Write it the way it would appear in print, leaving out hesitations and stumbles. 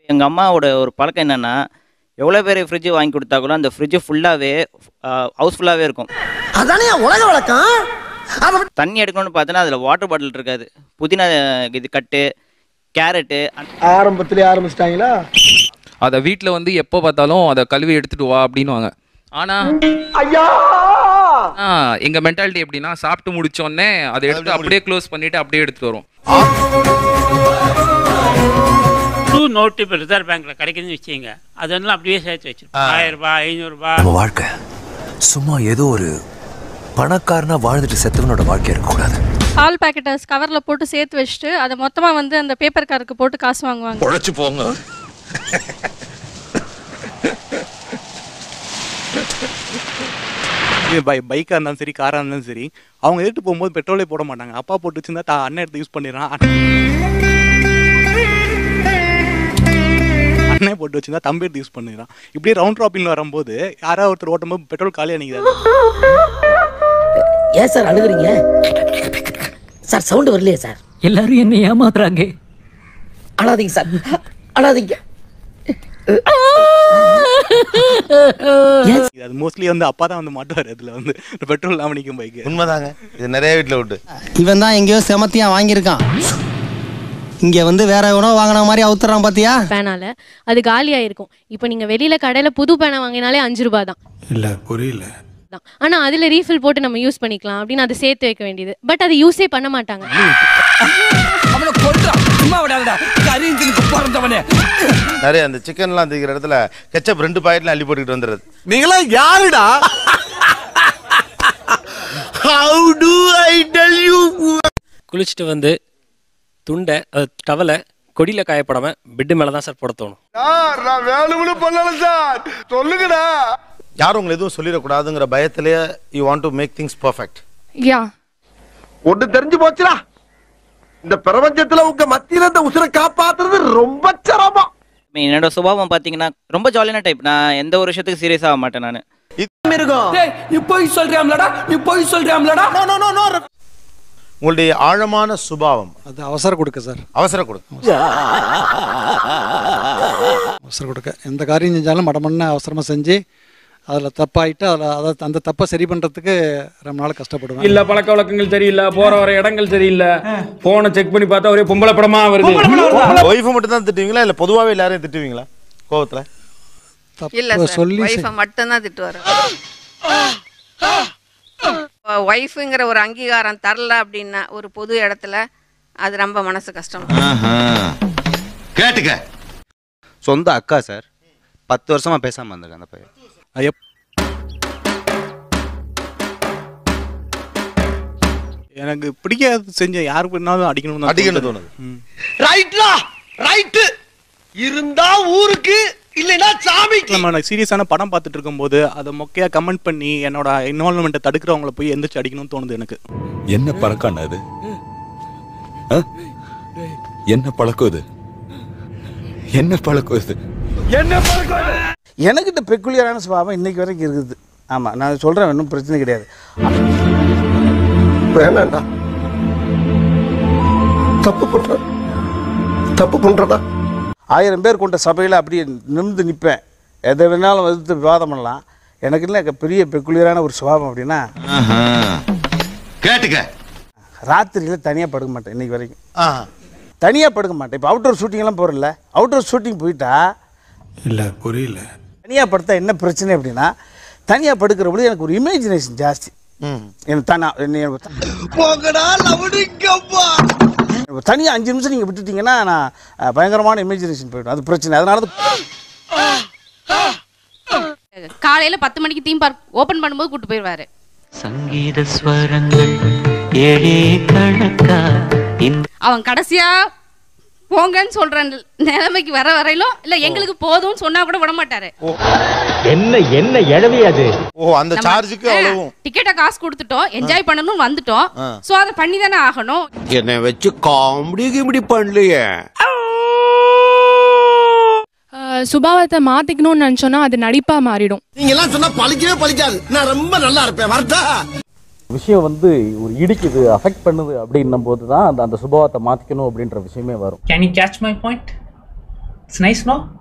எங்கள் அம்மாவோட ஒரு பழக்கம் என்னென்னா, எவ்வளோ பெரிய ஃப்ரிட்ஜ் வாங்கி கொடுத்தா கூட அந்த ஃப்ரிட்ஜ் ஃபுல்லாகவே ஹவுஸ்ஃபுல்லாகவே இருக்கும். அதானே உலக வழக்கம். தண்ணி எடுக்கணும்னு பார்த்தோன்னா அதில் வாட்டர் பாட்டில் இருக்காது. புதினா இது கட்டு, கேரட்டு ஆரம்பத்திலே ஆரம்பிச்சிட்டாங்களா? அதை வீட்டில் வந்து எப்போ பார்த்தாலும் அதை கழுவி எடுத்துட்டு வா அப்படின்னுவாங்க. ஆனால் ஐயா எங்கள் மென்டாலிட்டி எப்படின்னா, சாப்பிட்டு முடிச்சோடனே அதை எடுத்து அப்படியே க்ளோஸ் பண்ணிட்டு அப்படியே எடுத்துட்டு வரும். புது நோட்டு இப்போ ரிசர்வ் பேங்க்ல கிடைக்குதுன்னு வச்சுங்க, அதெல்லாம் அப்படியே சேர்த்து வச்சிருப்போம். 1000 ரூபாய் 500 ரூபாய். நம்ம வாழ்க்கை சும்மா ஏதோ ஒரு பணக்காரனா வாழ்ந்துட்டு செத்தவனோட வாழ்க்கை இருக்கக்கூடாது. பால் பாக்கெட்டை கவரில் போட்டு சேர்த்து வச்சுட்டு அதை மொத்தமாக வந்து அந்த பேப்பர் காருக்கு போட்டு காசு வாங்குவாங்க. உழைச்சு போங்க. பைக்காக இருந்தாலும் சரி, காராக இருந்தாலும் சரி, அவங்க எடுத்து போகும்போது பெட்ரோலே போட மாட்டாங்க. அப்பா போட்டு வச்சுருந்தா அண்ணன் எடுத்து யூஸ் பண்ணிடுறான், அண்ணன் போட்டு வச்சுருந்தா தம்பி எடுத்து யூஸ் பண்ணிடுறான். இப்படியே ரவுண்ட் ராப்பிங்கில் வரும்போது யாராவது ஒருத்தர் ஓட்டும்போது பெட்ரோல் காலியாக நிற்கிறாரு. ஏன் சார் அழுகுறீங்க சார்? சவுண்ட் வரலையே சார்? எல்லாரும் என்ன ஏமாத்துறாங்க. அழாதீங்க சார், அழாதீங்க. அது மோஸ்ட்லி வந்து அப்பா தான் வந்து மாட்டுவார். அதில் வந்து பெட்ரோல் இல்லாமல் நிற்கும் பைக்கு. உண்மைதாங்க, இது நிறைய வீட்டில் விட்டு. இவன் தான் எங்கேயோ செமத்தியா வாங்கியிருக்கான், இங்கே வந்து வேற எவனோ வாங்கின மாதிரி அவுத்துறான் பாத்தியா? பேனால அது காலியாக இருக்கும். இப்போ நீங்கள் வெளியில் கடையில் புது பேனை வாங்கினாலே 5 ரூபா தான். இல்ல புரியல. ஆனால் அதில் ரீஃபில் போட்டு நம்ம யூஸ் பண்ணிக்கலாம் அப்படின்னு அதை சேர்த்து வைக்க வேண்டியது. பட் அதை யூஸே பண்ண மாட்டாங்க. நிறைய அந்த சிக்கன்லாம் திக்கிற இடத்துல கெச்சப் 2 பாக்கெட்ல அள்ளி போட்டுக்கிட்டு வந்துடுறது. நீங்களா யாருடா? How do I tell you? குளிச்சுட்டு வந்து துண்டை டவலை கொடியில் காயப்படாம பெட்டு மேலே தான் சார் போட தோணும். நான் வேணும்னு பண்ணல சார், சொல்லுங்கடா. யாரும் உங்களை எதுவும் சொல்லிடக்கூடாதுங்கிற பயத்திலேயே you want to make things perfect. Yeah ஒன்று தெரிஞ்சு போச்சுடா, இந்த பிரபஞ்சத்துல உங்க மத்தியில இந்த உசுரை காப்பாத்துறது ரொம்ப சிரமம். என்னோட சுபாவம் பார்த்தீங்கன்னா ரொம்ப ஜாலியான டைப். நான் எந்த ஒரு விஷயத்துக்கு சீரியஸ் ஆக மாட்டேன். நான் நீ போய் சொல்றியாம்லடா, நீ போய் சொல்றியாம்லடா. உங்களுடைய ஆழமான சுபாவம் அது அவசரம் கொடுக்க சார். அவசர கொடுக்க அவசரம் கொடுக்க எந்த காரியம் செஞ்சாலும் மடமண்ண அவசரமாக செஞ்சு அதில் தப்பாயிட்டு அதில் அந்த தப்பை சரி பண்ணுறதுக்கு ரொம்ப நாள் கஷ்டப்படுவேன். இல்ல பழக்க வழக்கங்கள் சரியில்லை, போற வர இடங்கள் சரியில்லை, போனை செக் பண்ணி பார்த்தா ஒரே பொம்பளை படமா வருது. ஒய்ஃபை மட்டும் தான் திட்டுவீங்களா இல்லை பொதுவாகவே எல்லாரையும் திட்டுவீங்களா கோவத்தில்? இல்ல சொல்லி ஒய்ஃபை மட்டும் தான் திட்டுவாரு. ஒய்ஃபுங்கிற ஒரு அங்கீகாரம் தரல அப்படின்னா ஒரு பொது இடத்துல அது ரொம்ப மனசு கஷ்டம். கேட்டுக்க. சொந்த அக்கா சார், 10 வருஷமா பேசாம வந்திருக்கேன் அந்த பையன். எனக்கு பிடிக்காது செஞ்ச யாருக்கு வேணாலும் அடிக்கணும்னு தோணுது. ரைட்லா ரைட் இருந்தா ஊருக்கு இல்லைன்னா சாமிக்கு. நம்ம சீரியஸான படம் பார்த்துட்டு இருக்கும்போது அதை மொக்கையா கமெண்ட் பண்ணி என்னோட இன்வால்வ்மெண்ட்டை தடுக்கிறவங்களை போய் எந்திரிச்சு அடிக்கணும்னு தோணுது எனக்கு. என்ன பழக்கம் அது? என்ன பழக்கம் இது? என்ன பழக்கம் இது? என்ன பழக்கம்? எனக்கிட்ட பெக்குலியரான சுபாவம் இன்னைக்கு வரைக்கும் இருக்குது. ஆமா, நான் சொல்றேன், ஒன்றும் பிரச்சனை கிடையாது. வேணாண்டா, தப்பு பண்றதா 1000 பேர் கொண்ட சபையில் அப்படியே நிமிர்ந்து நிற்பேன். எதை வேணாலும் வந்து விவாதம் பண்ணலாம். எனக்கு இல்லை பெரிய பெக்குலியரான ஒரு சுபாவம் அப்படின்னா கேட்டுக்க. ராத்திரியில் தனியாக படுக்க மாட்டேன் இன்னைக்கு வரைக்கும். தனியாக படுக்க மாட்டேன். இப்போ அவுட்டோர் ஷூட்டிங்லாம் போகிறல, அவுட்டோர் ஷூட்டிங் போயிட்டா இல்ல புரியல. தனியாக படுத்தா என்ன பிரச்சனை அப்படின்னா, தனியாக படுக்கிற பொழுது எனக்கு ஒரு இமேஜினேஷன் ஜாஸ்தி. தனியாக 5 நிமிஷம் நீங்கள் விட்டுட்டீங்கன்னா நான் பயங்கரமான இமேஜினேஷன் போயிடும். அது பிரச்சனை. அதனால காலையில 10 மணிக்கு தீம் பார்க் ஓபன் பண்ணும்போது கூட்டு போயிருவாரு. சங்கீத ஸ்வரங்கள் ஏழே கணக்கா. அவன் கடைசியா போங்கன்னு சொல்ற நிலைமைக்கு வர வரையிலும் இல்ல எங்களுக்கு போதும்னு சொன்னா கூட விட மாட்டாரு. என்ன எழவி அது? ஓ, அந்த சார்ஜுக்கு அவ்வளவு டிக்கெட்டை காசு கொடுத்துட்டோம், என்ஜாய் பண்ணணும்னு வந்துட்டோம். சோ அதை பண்ணி தானே ஆகணும். என்னை வச்சு காமெடி கிமெடி பண்ணலையே. சுபாவத்தை மாத்திக்கணும்னு நினைச்சோன்னா அது நடிப்பா மாறிடும். நீங்க எல்லாம் சொன்னா பழிக்கவே பழிக்காது. நான் ரொம்ப நல்லா இருப்பேன். வரட்டா? விஷயம் வந்து ஒரு இடிக்குது, அஃபெக்ட் பண்ணுது அப்படின்னும் போது தான் அந்த சுபாவத்தை மாற்றிக்கணும் அப்படின்ற விஷயமே வரும். Can you catch my point? It's nice, no?